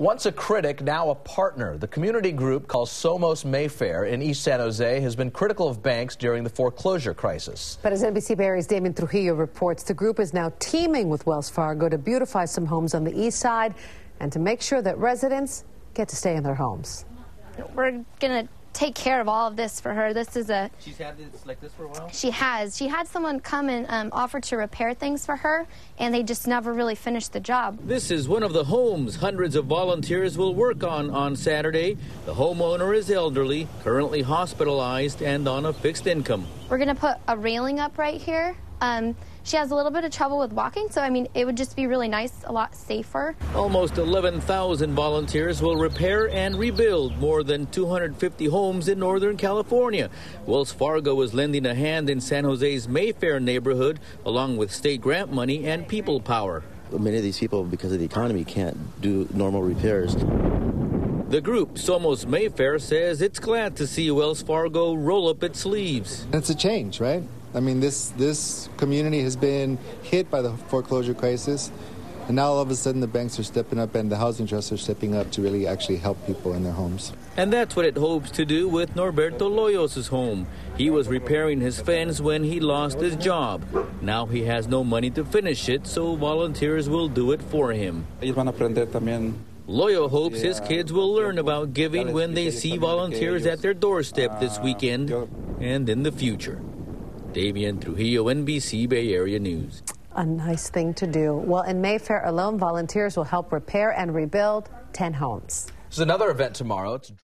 Once a critic, now a partner. The community group called Somos Mayfair in East San Jose has been critical of banks during the foreclosure crisis. But as NBC Bay Area's Damien Trujillo reports, the group is now teaming with Wells Fargo to beautify some homes on the east side and to make sure that residents get to stay in their homes. We're going to take care of all of this for her. This is a... She's had this like this for a while? She has. She had someone come and offer to repair things for her, and they just never really finished the job. This is one of the homes hundreds of volunteers will work on Saturday. The homeowner is elderly, currently hospitalized, and on a fixed income. We're going to put a railing up right here. She has a little bit of trouble with walking, so, I mean, it would just be really nice, a lot safer. Almost 11,000 volunteers will repair and rebuild more than 250 homes in Northern California. Wells Fargo is lending a hand in San Jose's Mayfair neighborhood, along with state grant money and people power. Many of these people, because of the economy, can't do normal repairs. The group, Somos Mayfair, says it's glad to see Wells Fargo roll up its sleeves. It's a change, right? I mean, this community has been hit by the foreclosure crisis, and now all of a sudden the banks are stepping up and the housing trusts are stepping up to really actually help people in their homes. And that's what it hopes to do with Norberto Loyos' home. He was repairing his fence when he lost his job. Now he has no money to finish it, so volunteers will do it for him. Loyo hopes his kids will learn about giving when they see volunteers at their doorstep this weekend and in the future. Damien Trujillo, NBC Bay Area News. A nice thing to do. Well, in Mayfair alone, volunteers will help repair and rebuild 10 homes. There's another event tomorrow.